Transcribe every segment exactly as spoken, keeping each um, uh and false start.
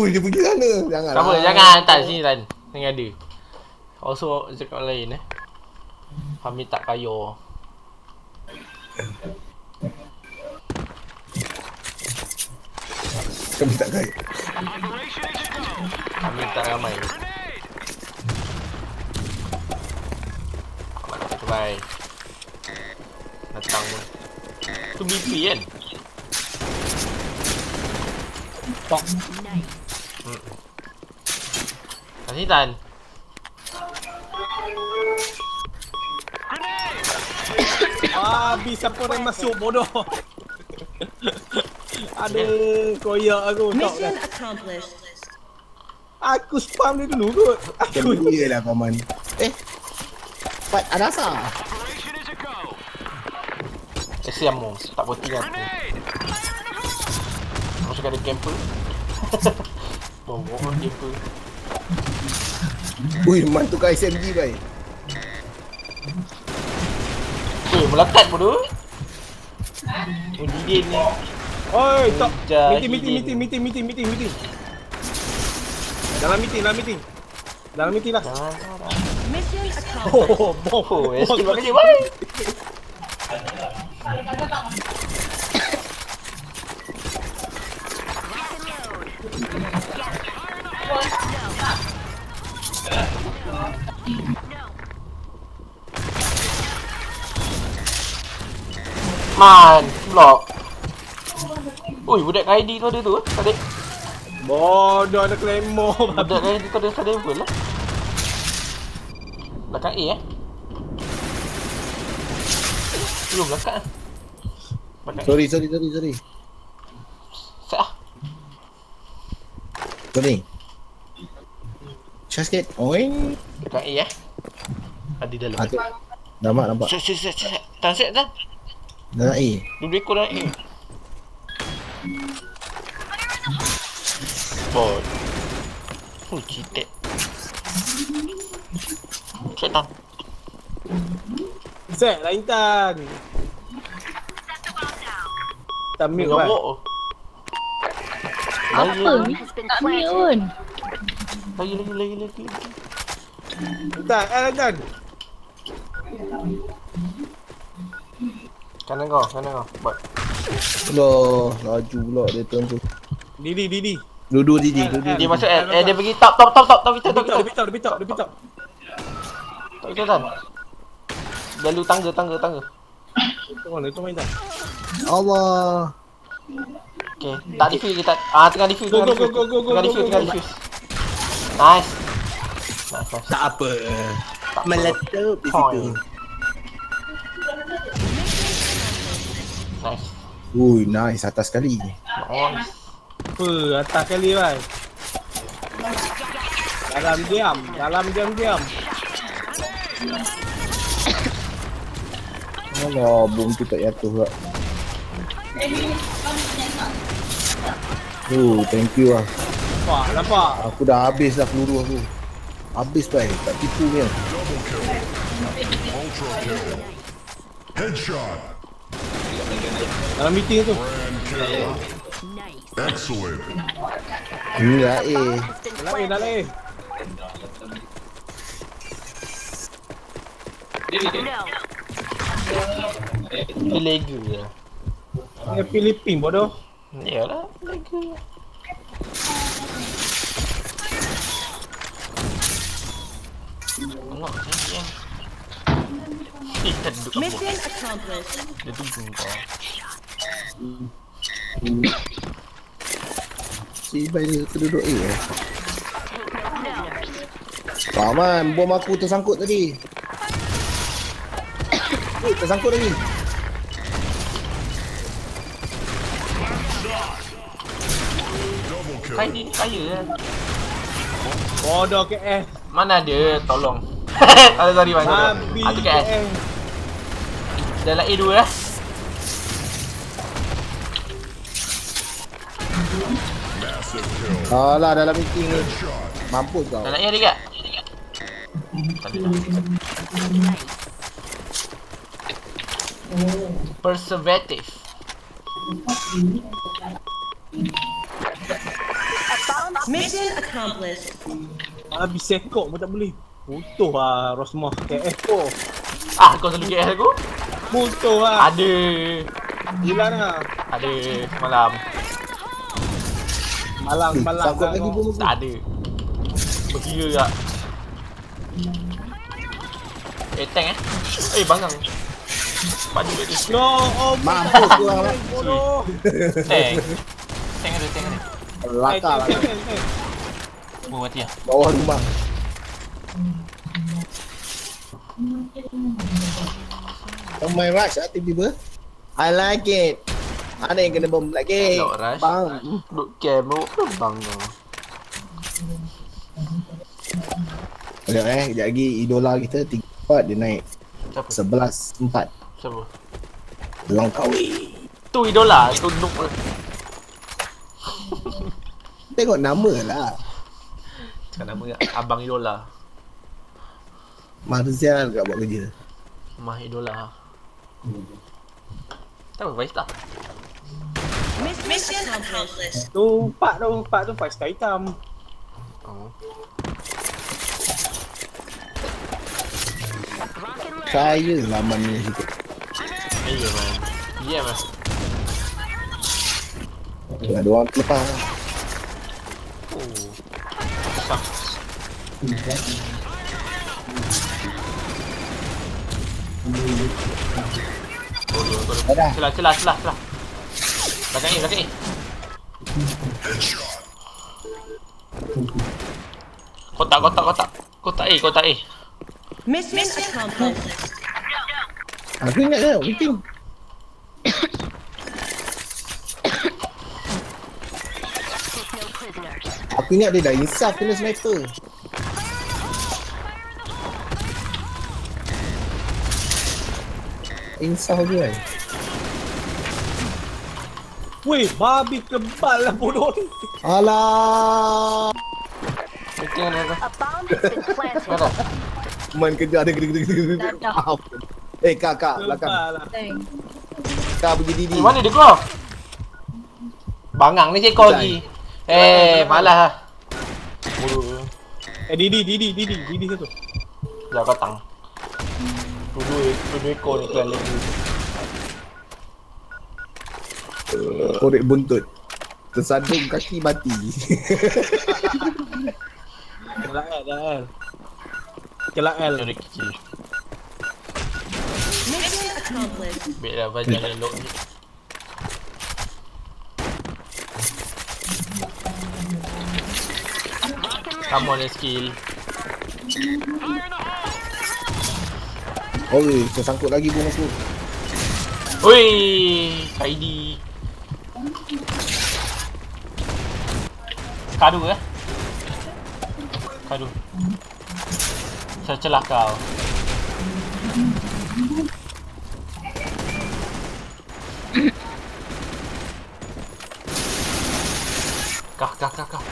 Ui, dia pergi sana. Jangan. Tak apa, jangan Tan, sini Tan. Jangan ada. Also cakap lain eh. Kami tak kaya. Kami tak kaya. Kami tak ramai. Amat tak terbaik. Datang pun. Tu B P kan? Tok. Hmm. Kasih Tan. Ah, habis siapa yang masuk bodoh. Aduh, koyak aku tak Mission kan. accomplished. Aku spam dia dulu kot. Aku Iyalah paman. Eh. Pat Adasa. Kesian mu, tak putih kan tu. Masuk ada camper. Bawa camper. Ui, mantu kat S M G baik. Weh, melekat pun tu. Mujidin ni. Oi, tak. Mujahidin. Meeting, meeting, meeting, meeting, meeting, meeting. Dalam meeting, dalam meeting. Dalam meeting lah. Jangan, jangan. Mission accomplished. Oh, bom. Oh, escape buat kerja, bye. Man, block. Ui, budak I D tu ada tu, tadi. Bodoh ada claymore. Budak I D tu ada ada level lah. Belakang A eh. Belum belakang. Belakang Sorry, sorry, sorry, sorry. Set ah. Sorry. Shasket. Oi. Belakang A eh. Ada dalam. Ah, tu. Nampak, nampak. Set, set, set, set. Tan set, tan. Dah nak A. Dua ekor dalam A. Bot. Oh, cheated. Set, tan. Set lah Intan. Tamik kan. Ngabuk. Apa ni? Tak mute pun. Lagi, lagi, lagi, lagi. Intan, eh Intan. Kanan kau, kanan kau. Bot. Alah, laju pula dia turn tu. Didi, Didi. Duduk Didi, duduk. Dia masuk L. Eh, dia pergi top, top, top, top. Top kita, top Dia kita. pitok, dia pitok, dia pitok. Top kita, tan. Dia lu tangga, tangga, tangga. Tengok lah, tengok Intan. Allah. Okay, tak defuse kita. Ah, tengah defuse, Go, tengah go, defuse. go, go, go, Tengah go, defuse, go, tengah go. defuse. Nice. Nice, nice. Tak apa. Tak apa. Meletup di situ. Point. Nice. Ui, nice atas sekali. Nice. Apa, atas kali kan. Dalam diam, dalam diam-diam. Alah, bom tu tak jatuh pula. Oh, thank you lah. Nampak, nampak. Aku dah habis dah peluru aku. Habis baik, tak tipu ni. Double kill. Ultra kill. Headshot. Dalam meeting tu. Grand kill. Excellent. Ini lah eh. Dalam A, dalam A. Dia lega je. Dia Filipin bodoh. Yalah, lega. Tengok macam ni. Kita duduk kat bawah. Mission accomplished. Dia tunggu kau. Si Ibai ni terduduk A eh. Paman, bom aku tersangkut tadi. Eh, tersangkut lagi. Double kill. Kaya ni kaya kan. Bodoh K S. Mana ada, tolong. Ada sorry bang. Habis Ada K kat S. S. Dalam A dua lah. Massive kill. Alah, dalam meeting ni. Headshot. Mampus kau. Dalam A ada kat? Tak ada dah. Persevative. Mission accomplished. Habis sekok pun tak boleh. Butuh lah Rosmah K F kau. Ah, kau selalu K L aku? Butuh lah. Ada. Gila lah. Ada semalam. Malang, Eh, malang. sangkut lagi bom aku. Tak ada. Berkira tak? Eh, tank eh? Eh, bangang. Padu kat dia. No, oh Mampus korang lah. bodoh. Tank. Tank ada, tank ada. Lakar lah. Oh, mati lah. Bawah rumah. Oh my rush lah tiba-tiba. I like it. Ada yang kena bom lagi. Lock rush. Bang. Duk camp tu bangang. Sekejap eh, sekejap lagi idola kita tiga empat dia naik. Siapa? sebelas empat. Siapa? Langkawi. Tu idola, tu noob lah. Tengok nama lah. Cakap nama abang idola. Marzial kat buat kerja. Mah idola. Tak apa, Faiz tak? Mission accomplished. Tu empat tu, empat tu five star hitam. Oh. Saya laman ni sikit. Iya man. Iya man. Ada orang terlepas. Oh. Susah. Oh, dua, dua, dua. Dah. Celah, celah, celah, celah. Belakang ni, belakang ni. Kotak, kotak, kotak. Kotak A, kotak A. Mission accomplished. Aku ingat dah, meeting. Aku ingat dia dah insaf kena sniper. Insaf je kan. Weh, babi kebal lah bodoh ni. Alah. Meeting ada apa? A bomb has been planted. Mana? Man kejar dia gede gede gede. Dah, dah. Eh kak kak belakang. Kebal lah. Thank. Kak pergi Didi. Eh, mana dia keluar? Bangang ni cekor lagi. Eh, malas lah. Bodoh. Eh, Didi, Didi, Didi, Didi satu. Dah katang. Dua-dua, dua-dua ekor ni keluar lagi. Korek buntut. Tersandung kaki mati. Kelak L, dah L. Kelak L. Dia kecil. Mission accomplished. Baiklah, Fajar elok ni. Come on, skill. Oi, tersangkut lagi bom aku. Oi, Kaidi. Kadu eh? Kadu. Saya celah kau. Kah, kah, kah, kah.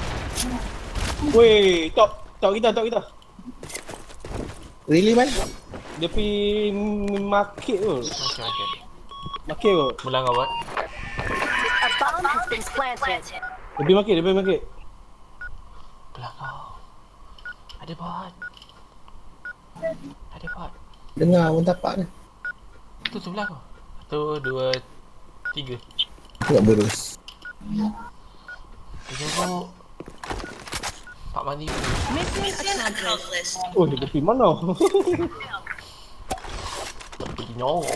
Weh, top, top kita, top kita. Really man? Dia pergi market tu. Okey, okey. Market tu. Mula kau buat. A bomb has been planted. Dia pergi market, dia pergi market. Belah kau. Ada bot. Ada bot. Dengar pun tapak dia. Tu sebelah kau. Satu, dua, tiga. Tak berus. Tiga kau. Pak mandi. Mission accomplished. Oh, dia pergi mana? Pergi nyorok.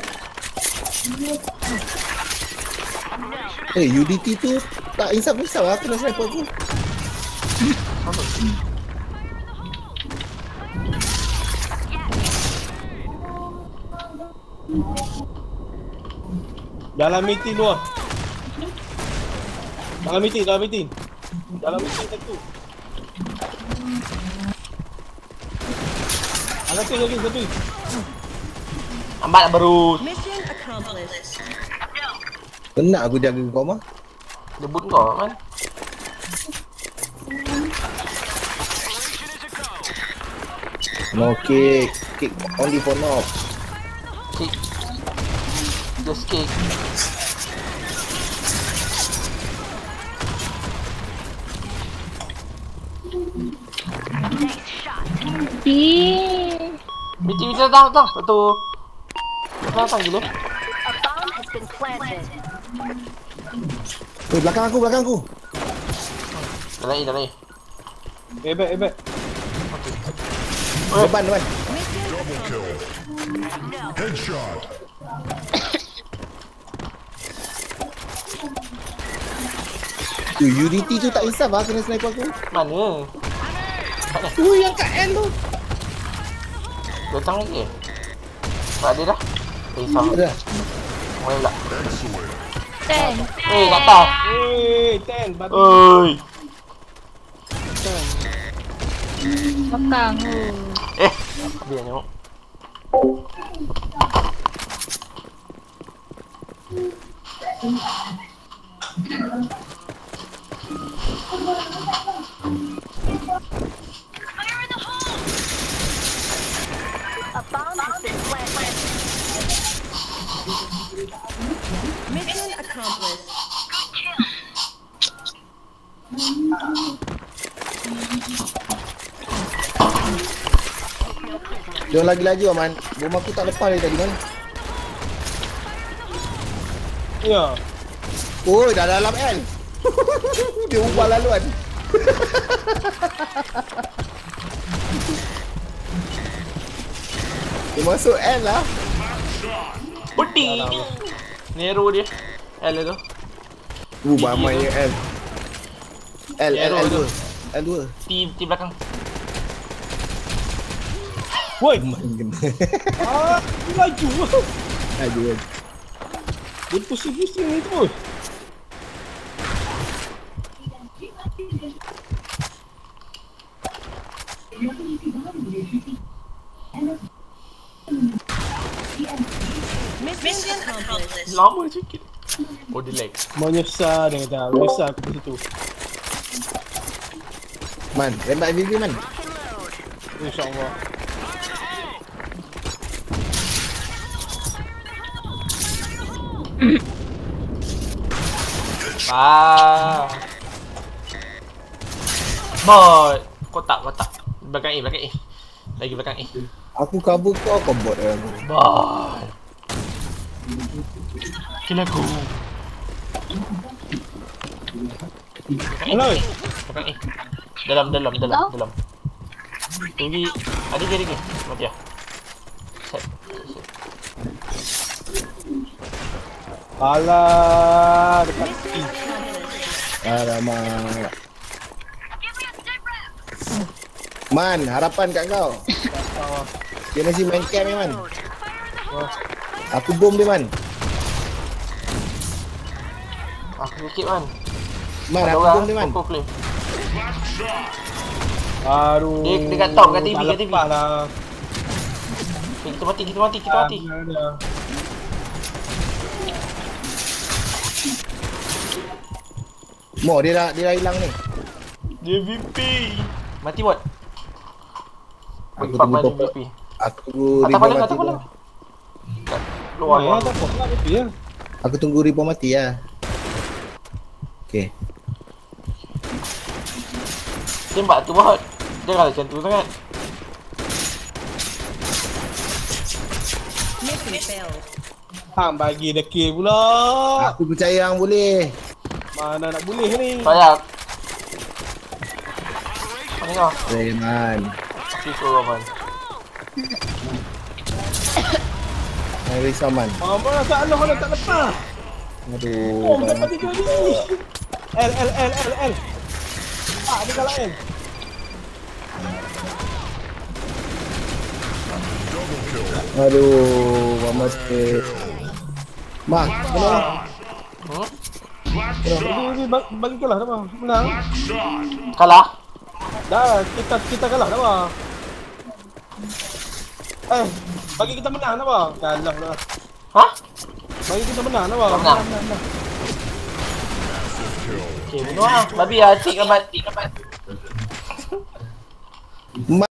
Eh, U D T tu tak insaf-insaf lah kena sniper aku. Apa? Dalam meeting tu lah. Dalam meeting, dalam meeting. Dalam meeting satu. Ada tu lagi satu. Lambat nak berus. Mission accomplished. Penat aku jaga kau mah. Debut kau kan? No kick. Kick only for knock. Kick. Just kick. Meeting. Meeting bisa datang, datang. Satu. Datang gila. A bomb has been planted. Eh, belakang aku, belakang aku. Dah lagi, dah lagi. Eh, back, eh, back. Depan, depan. Double kill. Headshot. Tu Unity tu tak insaf lah kena sniper aku. Mana? Tu yang kat end tu. Datang lagi. Tak ada dah. Eh, sama. Ada. Mana pula? Excellent. Ten. Eh, tak tahu. Eh, ten, batu. Oi. Belakang. Oh. Eh, dia tengok. A bomb has been planted. Mission accomplished. Dia lagi laju Aman. Bom aku tak lepas dari tadi man. Ya. Oh, dah dalam L. Dia ubah laluan. Dia masuk L lah. Putih. Nero dia. L tu. Uh, bamai L. L, L, Nero L tu. dua. L dua. Di di belakang. Woi. Main kena. Ah, dia laju. Laju kan. Dia pusing-pusing ni terus. Mission accomplished. Lama sikit. Oh, dia lag. Menyesal dia kata. Menyesal aku di situ. Man, tembak V V man. InsyaAllah. Ah. Bot. Kotak, kotak. Belakang A, belakang A. Lagi belakang A. Aku cover kau, kau bot lah aku. Bot. Kena aku. Hello. Belakang A. Dalam, dalam, dalam, dalam. Tinggi. Ada dia lagi. Mati lah. Set. Set. Alah, dekat Mission accomplished. Alamak. Man, harapan kat kau. Dia masih main camp ni man. Aku bom dia man. Aku sikit man. Man, Ada aku orang. bom dia man. Aku clear. Aduh. Dia dekat top, kat T V, tak kat T V. lepas lah. Okay, kita mati, kita mati, kita mati. Ada, ada. Mo, dia dah dia dah hilang ni. Dia V P. Mati bot. Aku Empat tunggu balik top. V P. Aku tunggu Atas Ripo paling, mati atas paling. tu. Luar, Ya, luar. tak apa lah tapi ya. Aku tunggu Ripo mati ya. Okay. Tembak tu bot. Janganlah macam tu sangat. Mission failed. Hang bagi dia kill pula. Aku percaya hang boleh. Mana nak boleh ni? Payah. Mana kau? Eh man. Sisi Roman. Hai risau man. Mama salah orang tak lepas. Aduh. Oh, dapat tiga ni. L L L L L. Ah, dia kalah L. Aduh, mama sikit. Mak, benar. Hmm? Dia dia bagi, bagi kalah dah bang. Menang. Kalah? Dah, kita kita kalah dah bang. Eh, bagi kita menang dah bang. Kalah dah. Hah? Bagi kita menang dah bang. Menang. menang, menang. Okay, bunuh lah. Babi lah. Tik amat. Tik amat.